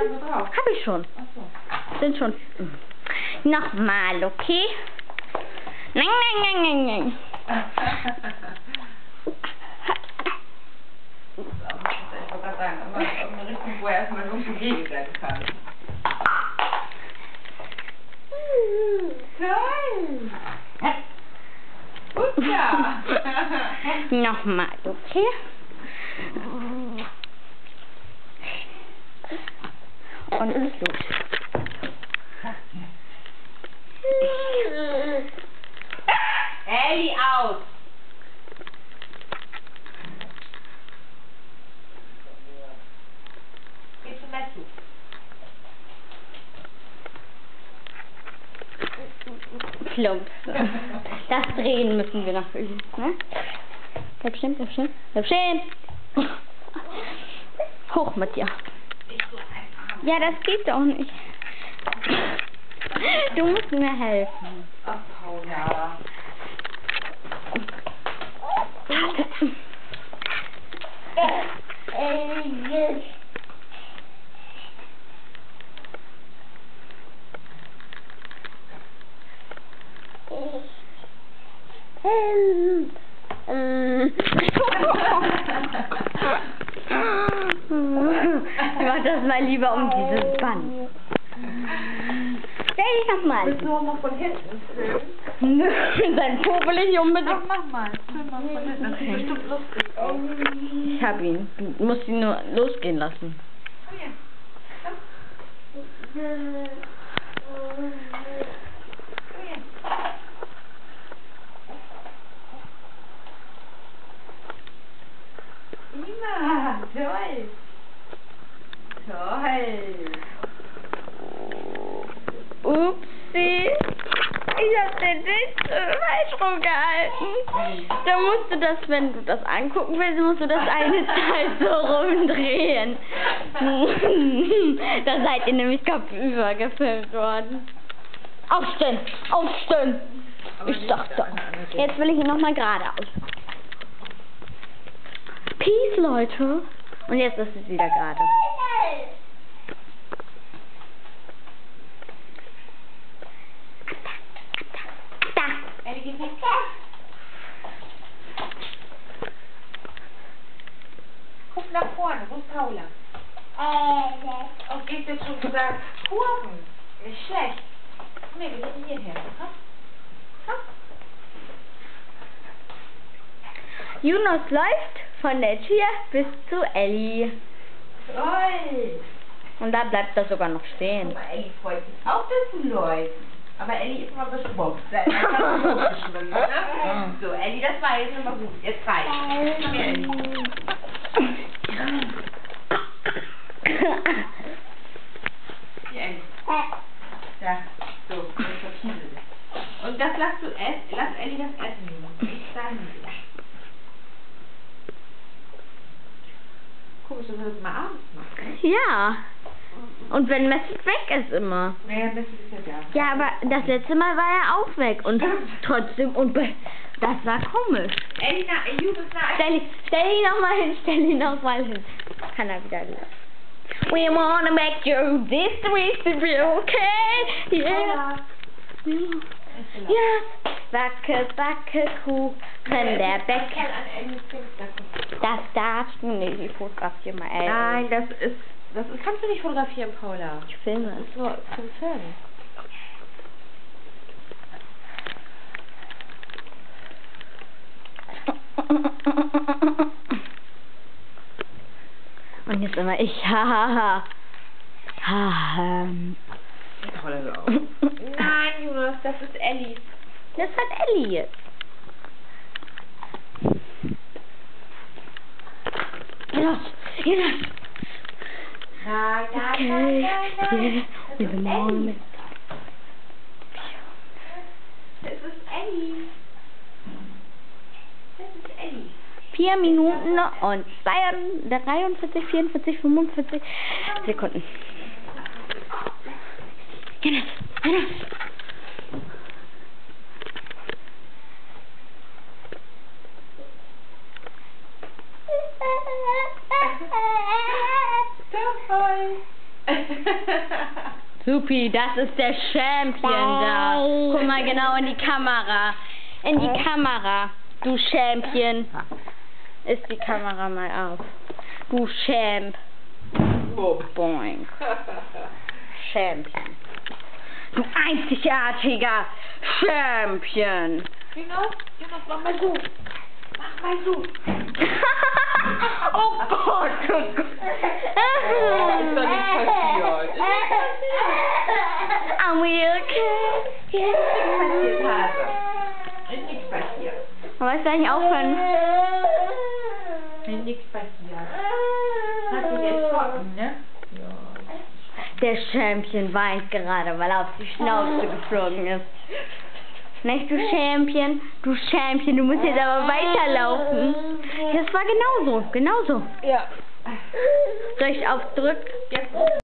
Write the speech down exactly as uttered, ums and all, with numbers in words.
so drauf. Hab ich schon. Ach so. Sind schon. Nochmal, okay? Nein, nein, nein, nein, nein. Ich wollte gerade sagen, aber irgendeine Richtung, wo er erstmal irgendwo gegenrennen kann. Toll! Gut, ja! Nochmal, okay? Und es ist los. Elli, aus! Geh zum Messu. Plump. Das Drehen müssen wir noch üben, ne? Bleib stehen, bleib stehen, bleib stehen! Hoch mit dir. Ja, das geht doch nicht. Du musst mir helfen. Ach, Paula. Ich mach das mal lieber um dieses Band. Stell dich nochmal. Willst du auch mal von hinten filmen? Nö, sein Po will ich unbedingt. Ach, mach mal. Film mal von hinten. Das ist bestimmt lustig aus. Ich hab ihn. Du musst ihn nur losgehen lassen. Oh ja. Ima, toll. Toll. Upsi. Ich hab den nicht falsch rumgehalten. Da musst du das, wenn du das angucken willst, musst du das eine Teil so rumdrehen. Da seid ihr nämlich kopfüber gefilmt worden. Aufstehen! Aufstehen! Ich dachte, jetzt will ich ihn nochmal geradeaus. Peace, Leute. Und jetzt ist es wieder gerade. Da. Elli, geh weg. Guck nach vorne, wo ist Paula? Oh, geht jetzt schon gesagt, Kurven. Nicht schlecht. Nee, wir gehen hierher. Ha? Ha? Jonas läuft von der Tür bis zu Elli. Toll. Und da bleibt er sogar noch stehen. Guck mal, Elli freut sich auch, dass du läufst. Aber Elli ist mal geschwommen. Da ist er geschwommen, ne? So, Elli, das war jetzt nochmal gut. Jetzt reicht. Komm her, Elli. Hier, Elli. Da. So, jetzt verkiesel dich. Und das lass du essen. Lass Elli das Essen nehmen. Ich dahin wieder. Komisch, dass wir das mal abends machen. Ja. Und wenn Messi weg ist immer. Naja, das ist ja da. Ja, aber das letzte Mal war er auch weg. Und trotzdem, und be- das war komisch. Elli, na, Judith, na, Stell ihn, stell ihn nochmal hin, stell ihn nochmal hin. Kann er wieder laufen. We wanna make you this recipe, okay? Yeah. Ja. Backe, backe, Kuchen, der Bäcker. Das darfst du nicht. Ich fotografiere mal. Ey. Nein, das ist, das ist, kannst du nicht fotografieren, Paula. Ich filme Das es. ist nur zum Filmen. Und jetzt immer ich. Hahaha. Ha, ähm. Nein, Jonas, das ist Ellis. Das hat Elli jetzt. Jonas, Jonas. Nein, nein, Okay. nein, nein, nein. Yeah. Das With ist the moment. Elli. Das ist Elli. Das ist Elli. Vier Minuten und dreiundvierzig, vierundvierzig, fünfundvierzig Sekunden. Jonas, Jonas. Toll. Supi, das ist der Champion da. Guck mal genau in die Kamera. In die Kamera, du Champion. Ist die Kamera mal auf. Du Champ. Boing. Champion. Du einzigartiger Champion. Genau, genau, mach mal so. Mach mal so. Oh Gott, oh Gott. Oh, ist doch nichts passiert. Ist nichts passiert. Are we okay? Ist nichts passiert, Hase. Ist nichts passiert. Aber ich soll nicht aufhören. Ist nichts passiert. Hast du jetzt trocken, ne? Ja. Der Champion weint gerade, weil er auf die Schnauze geflogen ist. Nicht, du Champion? Du Champion, du musst jetzt aber weiterlaufen. Das war genauso, genauso. Ja. Soll ich auf drück? Jetzt.